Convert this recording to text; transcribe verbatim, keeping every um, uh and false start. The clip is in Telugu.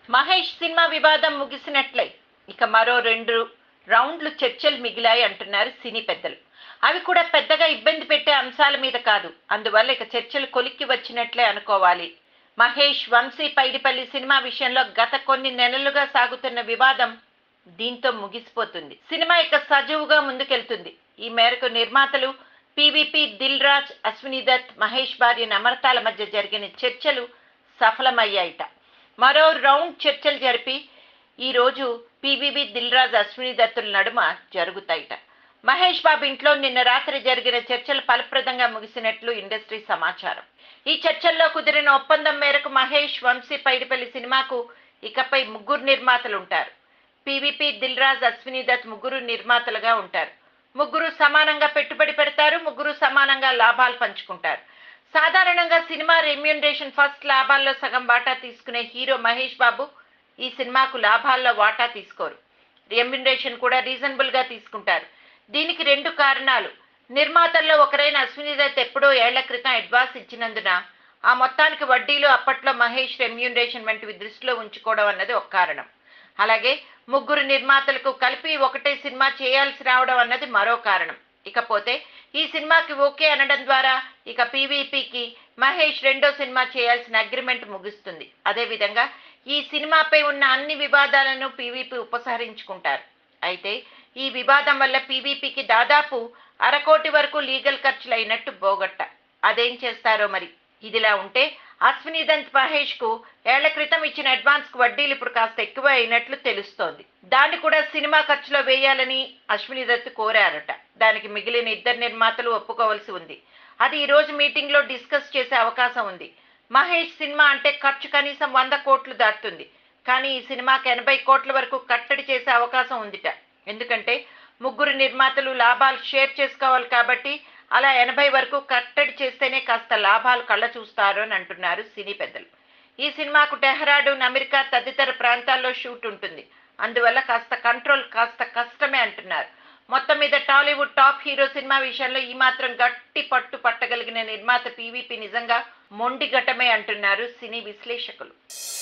మహేష్ సినిమా వివాదం ముగిసినట్లే ఇక మరో రెండు రౌండ్లు చర్చలు మిగిలాయి అంటున్నారు సినీ పెద్దలు. అవి కూడా పెద్దగా ఇబ్బంది పెట్టే అంశాల మీద కాదు. అందువల్ల ఇక చర్చలు కొలిక్కి వచ్చినట్లే అనుకోవాలి. మహేష్ వంశీ పైడిపల్లి సినిమా విషయంలో గత కొన్ని నెలలుగా సాగుతున్న వివాదం దీంతో ముగిసిపోతుంది. సినిమా ఇక సజావుగా ముందుకెళ్తుంది. ఈ మేరకు నిర్మాతలు పీవీపీ, దిల్ రాజు, అశ్విని దత్, మహేష్ భార్య నమ్రతాల మధ్య జరిగిన చర్చలు సఫలమయ్యాయిట. మరో రౌండ్ చర్చలు జరిపి ఈరోజు పీవీపీ, దిల్ రాజు, అశ్విని దత్తుల నడుమ జరుగుతాయిట. మహేష్ బాబు ఇంట్లో నిన్న రాత్రి జరిగిన చర్చలు ఫలప్రదంగా ముగిసినట్లు ఇండస్ట్రీ సమాచారం. ఈ చర్చల్లో కుదిరిన ఒప్పందం మేరకు మహేష్, వంశీ పైడిపల్లి సినిమాకు ఇకపై ముగ్గురు నిర్మాతలు ఉంటారు. పీవీపీ, దిల్ రాజు, అశ్విని దత్ ముగ్గురు నిర్మాతలుగా ఉంటారు. ముగ్గురు సమానంగా పెట్టుబడి పెడతారు. ముగ్గురు సమానంగా లాభాలు పంచుకుంటారు. సాధారణంగా సినిమా రెమ్యూనరేషన్ ఫస్ట్ లాభాల్లో సగం వాటా తీసుకునే హీరో మహేష్ బాబు ఈ సినిమాకు లాభాల్లో వాటా తీసుకోరు. రెమ్యూనరేషన్ కూడా రీజనబుల్ గా తీసుకుంటారు. దీనికి రెండు కారణాలు. నిర్మాతల్లో ఒకరైన అశ్విని దత్ ఎప్పుడో ఏళ్ల క్రితం అడ్వాన్స్ ఇచ్చినందున ఆ మొత్తానికి వడ్డీలు అప్పట్లో మహేష్ రెమ్యూనరేషన్ వంటివి దృష్టిలో ఉంచుకోవడం అన్నది ఒక కారణం. అలాగే ముగ్గురు నిర్మాతలకు కలిపి ఒకటే సినిమా చేయాల్సి రావడం అన్నది మరో కారణం. ఇకపోతే ఈ సినిమాకి ఓకే అనడం ద్వారా ఇక పీవీపీకి మహేష్ రెండో సినిమా చేయాల్సిన అగ్రిమెంట్ ముగుస్తుంది. అదేవిధంగా ఈ సినిమాపై ఉన్న అన్ని వివాదాలను పీవీపీ ఉపసంహరించుకుంటారు. అయితే ఈ వివాదం వల్ల పీవీపీకి దాదాపు అరకోటి వరకు లీగల్ ఖర్చులు అయినట్టు బోగట్ట. అదేం చేస్తారో మరి. ఇదిలా ఉంటే అశ్విని దత్ మహేష్ కు ఏళ్ల క్రితం ఇచ్చిన అడ్వాన్స్ కు వడ్డీలు ఇప్పుడు కాస్త ఎక్కువ అయినట్లు తెలుస్తోంది. దాన్ని కూడా సినిమా ఖర్చులో వేయాలని అశ్విని దత్ కోరారట. దానికి మిగిలిన ఇద్దరు నిర్మాతలు ఒప్పుకోవాల్సి ఉంది. అది ఈ రోజు మీటింగ్ లో డిస్కస్ చేసే అవకాశం ఉంది. మహేష్ సినిమా అంటే ఖర్చు కనీసం వంద కోట్లు దాటుతుంది. కానీ ఈ సినిమాకి ఎనభై కోట్ల వరకు కట్టడి చేసే అవకాశం ఉందిట. ఎందుకంటే ముగ్గురు నిర్మాతలు లాభాలు షేర్ చేసుకోవాలి కాబట్టి అలా ఎనభై వరకు కట్టడి చేస్తేనే కాస్త లాభాలు కళ్ళ చూస్తారు అని అంటున్నారు సినీ పెద్దలు. ఈ సినిమాకు డెహ్రాడూన్, అమెరికా తదితర ప్రాంతాల్లో షూట్ ఉంటుంది. అందువల్ల కాస్త కంట్రోల్ కాస్త కష్టమే అంటున్నారు. మొత్తం మీద టాలీవుడ్ టాప్ హీరో సినిమా విషయంలో ఈ మాత్రం గట్టి పట్టు పట్టగలిగిన నిర్మాత పీవీపీ నిజంగా మొండి ఘటమే అంటున్నారు సినీ విశ్లేషకులు.